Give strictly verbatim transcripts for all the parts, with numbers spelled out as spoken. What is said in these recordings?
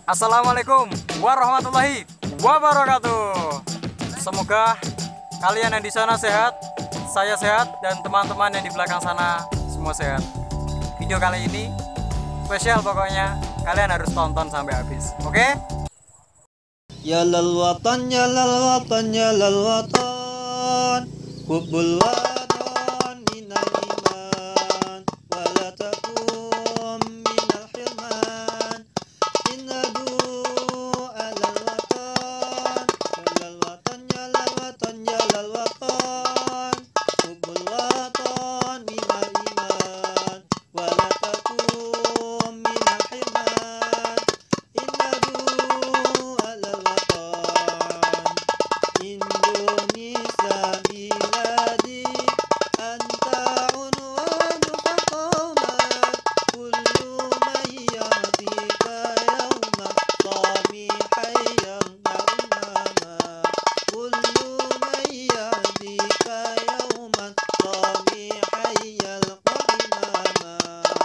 Assalamualaikum warahmatullahi wabarakatuh. Semoga kalian yang di sana sehat, saya sehat, dan teman-teman yang di belakang sana semua sehat. Video kali ini spesial, pokoknya kalian harus tonton sampai habis. Oke? Okay? Ya lal watan, ya lal watan, ya lal watan, hubbul watan minal iman, wala takum minal hirman, inadu alal watan, ya lal watan, ya lal watan, ya lal watan, hubbul watan minal iman, wala takum minal hirman, inadu alal Indonesia biladi anta unwanuka qawmat kullu man yahdika yawma qami hayyan na'imama kullu man yahdika yawma qami hayyal qa'imama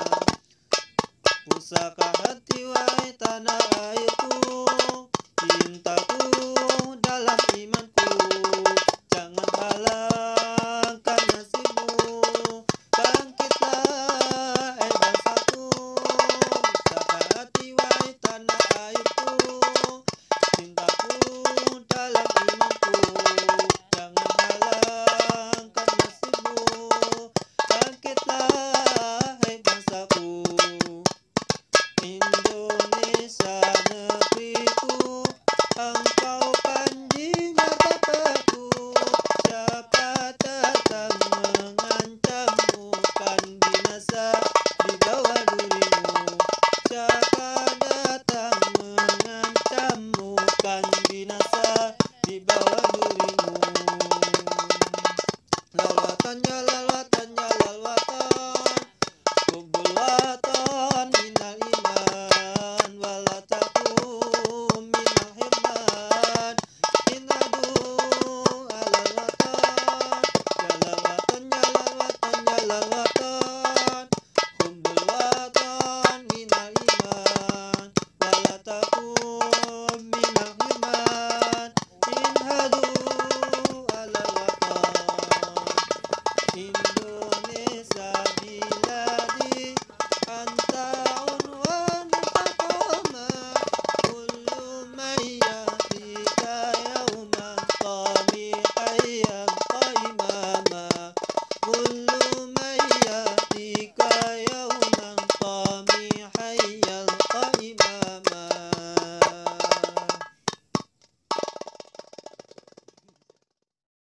pusaka hati wahai tanah airku, cintaku dalam imanku, jangan halangkan nasibmu, bangkitlah hai bangsaku, pusaka hati wahai tanah airku, cintaku dalam imanku, jangan halangkan nasibmu, bangkitlah hai bangsaku. Indonesia negeriku, engkau panji martabatku, siapa datang mengancammu, kan binasa di bawah durimu, siapa datang mengancammu, kan binasa di bawah durimu. Lawatan